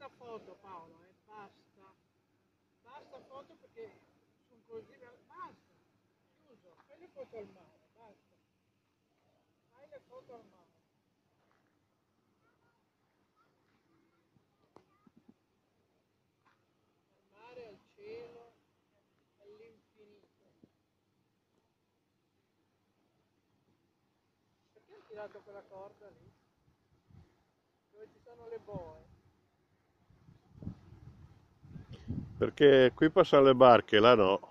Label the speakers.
Speaker 1: basta foto Paolo, basta. Basta foto perché sono così, basta. Chiuso, fai le foto al mare, basta. Fai le foto al mare. Al mare, al cielo, all'infinito. Perché hai tirato quella corda lì? Dove ci sono le boe?
Speaker 2: Perché qui passano le barche, là no.